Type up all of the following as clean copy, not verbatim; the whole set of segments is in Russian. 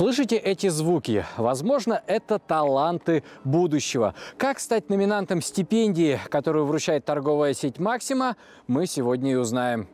Слышите эти звуки? Возможно, это таланты будущего. Как стать номинантом стипендии, которую вручает торговая сеть «Максима», мы сегодня и узнаем.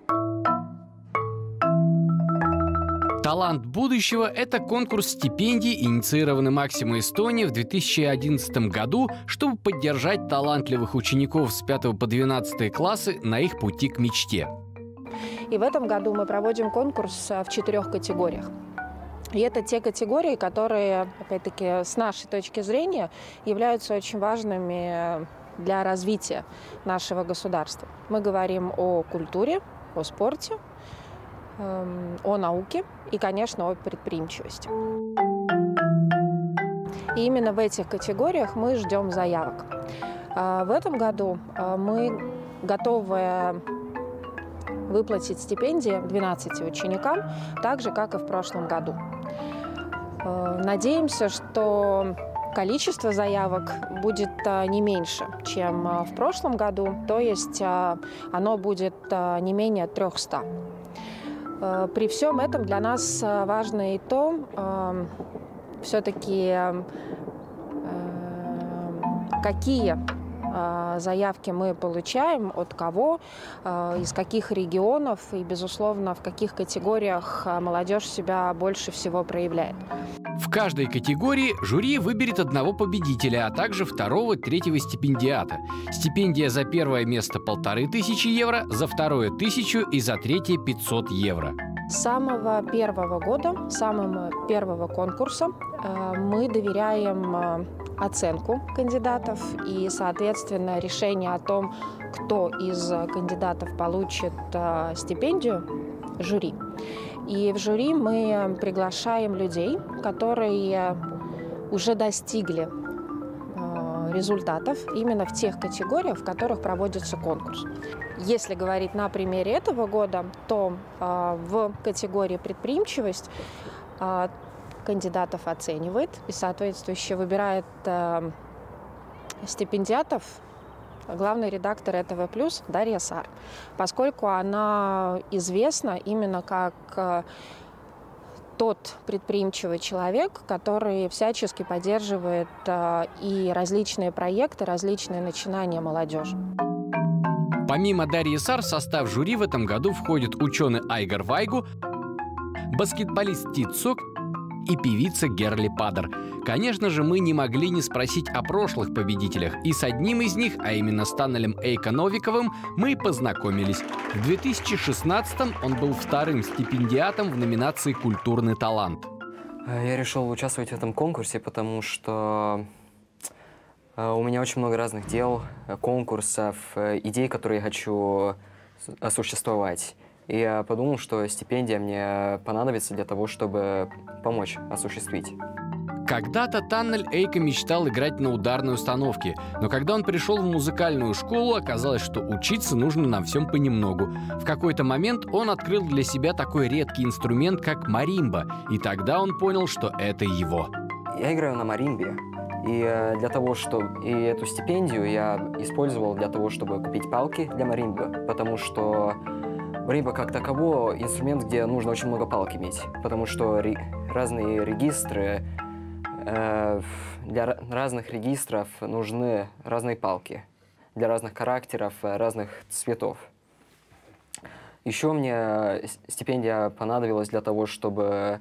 «Талант будущего» – это конкурс стипендий, инициированный «Максима Эстония» в 2011 году, чтобы поддержать талантливых учеников с 5 по 12 классы на их пути к мечте. И в этом году мы проводим конкурс в 4 категориях. И это те категории, которые, опять-таки, с нашей точки зрения, являются очень важными для развития нашего государства. Мы говорим о культуре, о спорте, о науке и, конечно, о предприимчивости. И именно в этих категориях мы ждем заявок. В этом году мы готовы выплатить стипендии 12 ученикам, так же, как и в прошлом году. Надеемся, что количество заявок будет не меньше, чем в прошлом году, то есть оно будет не менее 300. При всем этом для нас важно и то, все-таки какие заявки мы получаем, от кого, из каких регионов и, безусловно, в каких категориях молодежь себя больше всего проявляет. В каждой категории жюри выберет одного победителя, а также второго, третьего стипендиата. Стипендия за первое место 1500 евро, за второе 1000 и за третье 500 евро. С самого первого года, самого первого конкурса мы доверяем оценку кандидатов и, соответственно, решение о том, кто из кандидатов получит стипендию, жюри. И в жюри мы приглашаем людей, которые уже достигли результатов именно в тех категориях, в которых проводится конкурс. Если говорить на примере этого года, то в категории «Предприимчивость» кандидатов оценивает и соответствующе выбирает стипендиатов главный редактор ЭТВ+ Дарья Сар, поскольку она известна именно как тот предприимчивый человек, который всячески поддерживает и различные проекты, различные начинания молодежи. Помимо Дарьи Сар в состав жюри в этом году входят ученый Айгар Вайгу, баскетболист Тит Цок и певица Герли Падер. Конечно же, мы не могли не спросить о прошлых победителях, и с одним из них, а именно с Таннелем Эйко Новиковым, мы познакомились. В 2016-м он был вторым стипендиатом в номинации «Культурный талант». Я решил участвовать в этом конкурсе, потому что у меня очень много разных дел, конкурсов, идей, которые я хочу осуществлять. И я подумал, что стипендия мне понадобится для того, чтобы помочь осуществить. Когда-то Таннель Эйко мечтал играть на ударной установке, но когда он пришел в музыкальную школу, оказалось, что учиться нужно на всем понемногу. В какой-то момент он открыл для себя такой редкий инструмент, как маримба, и тогда он понял, что это его. Я играю на маримбе, и для того, чтобы эту стипендию я использовал для того, чтобы купить палки для маримбы, потому что маримба как таково инструмент, где нужно очень много палок иметь, потому что разные регистры, для разных регистров нужны разные палки, для разных характеров, разных цветов. Еще мне стипендия понадобилась для того, чтобы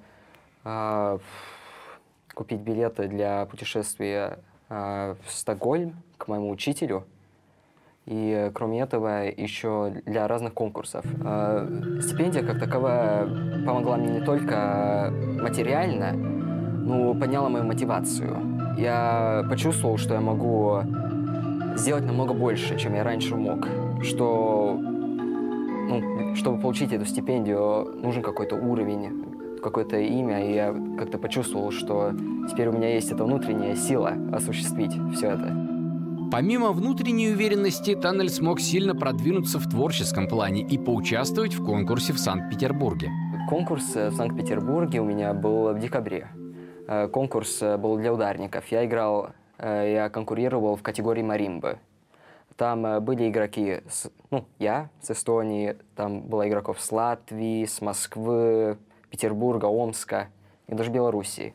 купить билеты для путешествия в Стокгольм к моему учителю. И кроме этого, еще для разных конкурсов. Стипендия как таковая помогла мне не только материально, но подняла мою мотивацию. Я почувствовал, что я могу сделать намного больше, чем я раньше мог. Что, чтобы получить эту стипендию, нужен какой-то уровень, какое-то имя. И я как-то почувствовал, что теперь у меня есть эта внутренняя сила осуществить все это. Помимо внутренней уверенности, Таннель смог сильно продвинуться в творческом плане и поучаствовать в конкурсе в Санкт-Петербурге. Конкурс в Санкт-Петербурге у меня был в декабре. Конкурс был для ударников. Я конкурировал в категории маримбы. Там были игроки, я с Эстонии, там было игроков с Латвии, с Москвы, Петербурга, Омска. и даже Белоруссии.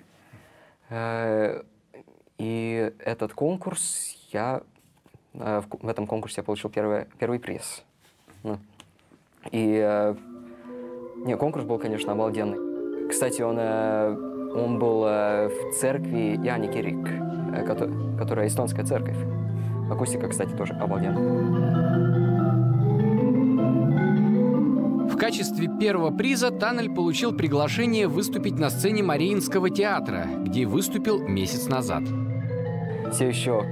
И этот конкурс, в этом конкурсе я получил первый приз. И конкурс был, конечно, обалденный. Кстати, он был в церкви Jāņa Kirik, которая эстонская церковь. Акустика, кстати, тоже обалденная. В качестве первого приза Танель получил приглашение выступить на сцене Мариинского театра, где выступил месяц назад. Я все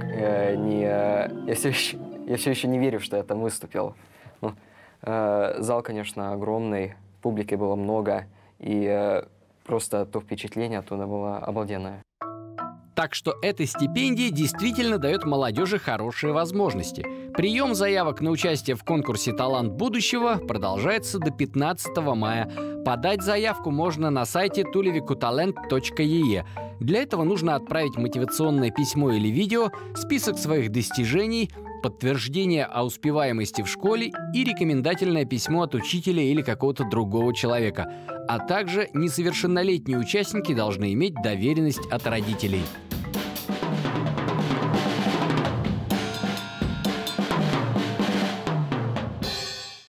еще не верю, что я там выступил. Зал, конечно, огромный, публики было много, и просто то впечатление оттуда было обалденное. Так что эта стипендия действительно дает молодежи хорошие возможности. Прием заявок на участие в конкурсе «Талант будущего» продолжается до 15 мая. Подать заявку можно на сайте tulivikutalent.ee. Для этого нужно отправить мотивационное письмо или видео, список своих достижений, подтверждение о успеваемости в школе и рекомендательное письмо от учителя или какого-то другого человека. А также несовершеннолетние участники должны иметь доверенность от родителей.